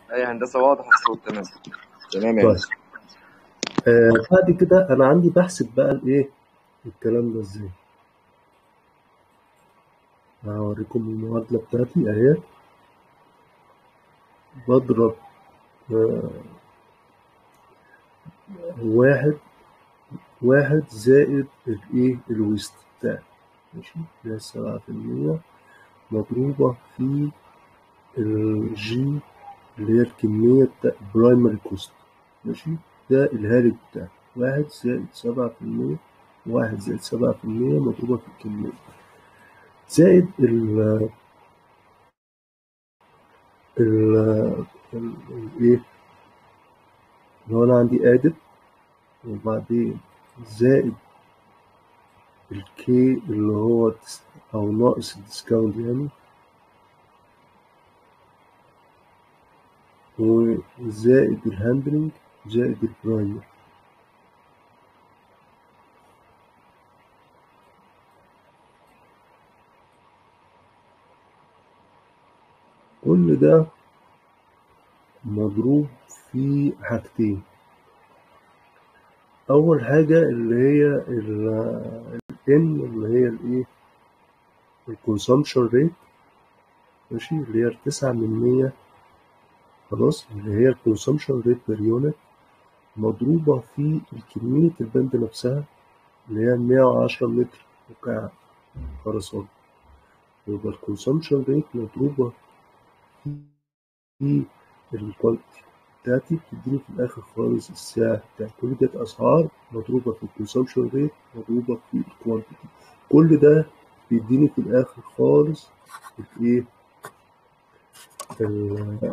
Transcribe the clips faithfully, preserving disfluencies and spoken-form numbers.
اي هندسه، واضح الصوت. تمام تمام يا طيب هندسه. آه بعد كده انا عندي بحسب بقى الايه الكلام ده ازاي. هوريكم المعادله بتاعتي اهي. بضرب آه واحد واحد زائد الايه الويست بتاعي، ماشي، اللي هي سبعة في المية مضروبة في الجي اللي هي الكمية بتاع البرايمري كوست، ماشي. ده الهالك بتاعي واحد زائد سبعة في المية، واحد زائد سبعة في المية مضروبة في الكمية زائد ال ال ال- الايه لو انا عندي ادد، وبعدين زائد الكي اللي هو الدس- او ناقص الديسكاونت يعني، وزائد الهاندلنج زائد البرايمر. كل ده مضروب في حاجتين. أول حاجة اللي هي ال N اللي هي الإيه الكونسومشن ريت، ماشي، اللي هي التسعة من مية، خلاص، اللي هي الكونسومشن ريت بير يونت، مضروبة في كمية البند نفسها اللي هي مية وعشرة متر مكعب خرسانة. يبقى الكونسومشن ريت مضروبة في الكوانتيتي بتاعتي، بتديني في الآخر خالص السعر بتاع كل ديت. أسعار مضروبة في الكونسومشن ريت مضروبة في الكوانتيتي، كل ده بيديني في الآخر خالص الإيه ال-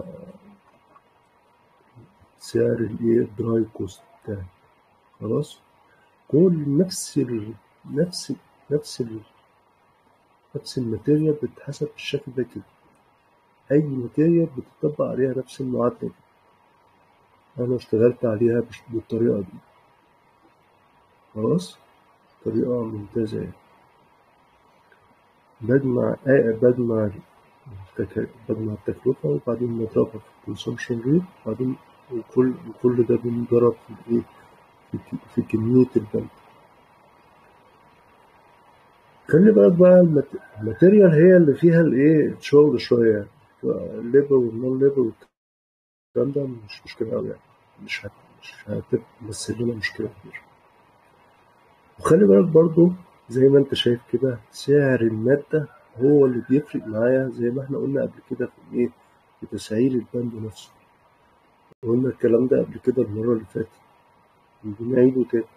سعر الإيه الدراي كوست بتاعي، خلاص. كل نفس ال نفس نفس ال نفس الماتيريال بتتحسب بالشكل ده كده. أي ماتيريال بتطبق عليها نفس المعادلة دي. أنا اشتغلت عليها بش- بالطريقة دي، خلاص، طريقة ممتازة يعني. بجمع آه بجمع التك- بجمع التكلفة، وبعدين بضربها في الكونسومشن ريت، وبعدين وكل وكل ده بنضرب في الإيه في, ك- في كمية البند. خلي بالك بقى المت- الماتيريال هي اللي فيها الإيه شغل شوية. الليبر والنون ليبر والكلام ده مش مشكلة أوي يعني، مش هت مش هتمثل لنا مشكلة كبيرة. وخلي بالك برضو زي ما انت شايف كده، سعر المادة هو اللي بيفرق معايا، زي ما احنا قلنا قبل كده في الايه في تسعير البند نفسه. قلنا الكلام ده قبل كده المرة اللي فاتت، بنعيده تاني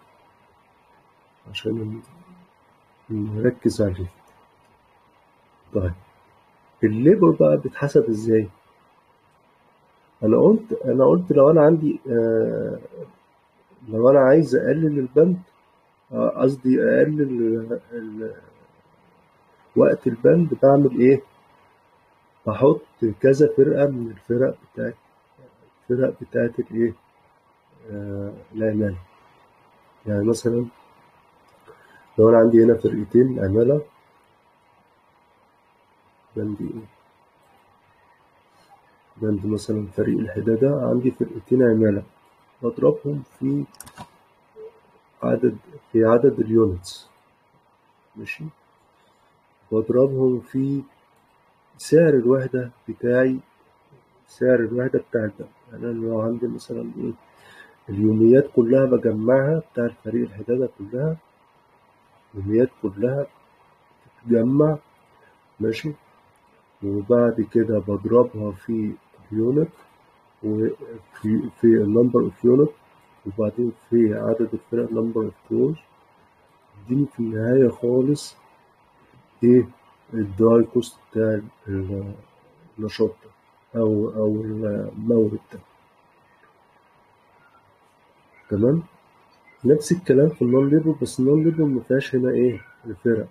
عشان نركز عليه. طيب الليبر بقى بيتحسب ازاي؟ انا قلت انا قلت لو انا عندي آه لو انا عايز اقلل البند، آه، قصدي اقلل ال- ال- وقت البند، بعمل ايه؟ بحط كذا فرقة من الفرق بتاعت الفرق بتاعت الايه آه العمالة. يعني مثلا لو انا عندي هنا فرقتين عمالة، بند ايه بند مثلا فريق الحدادة، عندي فرقتين عمالة، بضربهم في عدد في عدد اليونتس، ماشي، بضربهم في سعر الوحدة بتاعي، سعر الوحدة بتاع البند. يعني أنا لو عندي مثلا إيه اليوميات كلها بجمعها بتاع الفريق الحدادة كلها، اليوميات كلها بتتجمع، ماشي، وبعد كده بضربها في اليونت، وفي في النمبر اوف يونت، وبعدين في عدد الفرق نمبر اوف كروز، اديني في النهاية خالص ايه الدراي كوست بتاع ال- النشاط ده، او او المورد ده. تمام. نفس الكلام في النون ليبل، بس النون ليبل مفيهاش هنا ايه الفرق،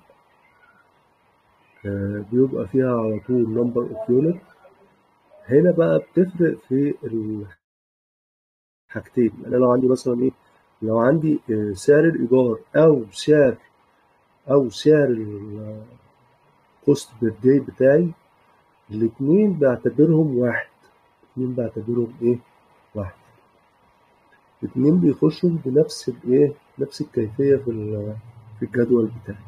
آه بيبقى فيها على طول نمبر اوف يونت. هنا بقى بتفرق في الحاجتين. انا لو عندي مثلا ايه لو عندي آه، سعر الايجار او سعر او سعر الكوست بير داي بتاعي، الاتنين بعتبرهم واحد، اتنين بعتبرهم ايه واحد. اتنين بيخشوا بنفس الايه نفس الكيفية في في الجدول بتاعي.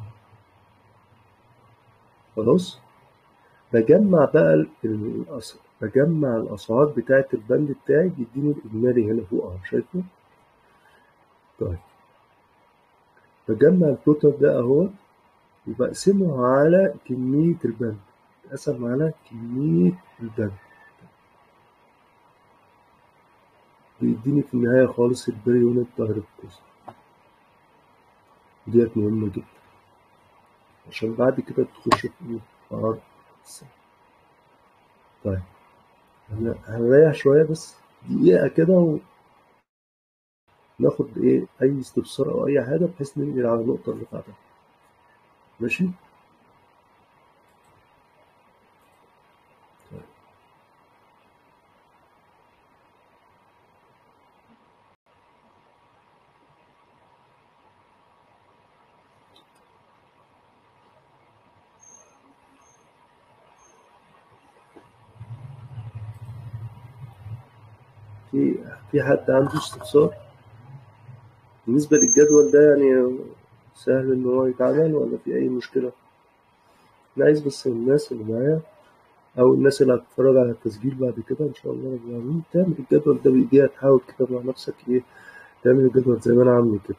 خلاص، بجمع بقى الأس... بجمع الأسعار بتاعة البند بتاعي بيديني الإجمالي هنا فوق أهو، شايفه؟ طيب، بجمع التوتال ده أهو وبقسمه على كمية البند، بقسم على كمية البند، بيديني في النهاية خالص البير يونت دايركت كوست. ديت مهمة جدا عشان بعد كده تخش في ايه؟ في عرض السعر. طيب، هنريح شوية بس دقيقة كده وناخد ايه أي استفسار أو أي حاجة بحيث ننقل على النقطة اللي بعدها. ماشي؟ طيب. في في حد عنده استفسار بالنسبة للجدول ده؟ يعني سهل إن هو يتعمل ولا في أي مشكلة؟ أنا عايز بس الناس اللي معايا أو الناس اللي هتتفرج على التسجيل بعد كده إن شاء الله رب العالمين تعمل الجدول ده بإيديها، تحاول كده مع نفسك إيه تعمل الجدول زي ما أنا عامله كده.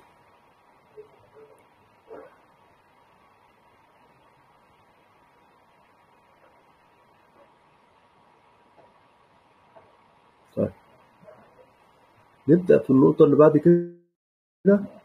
طيب، نبدأ في النقطة اللي بعد كده.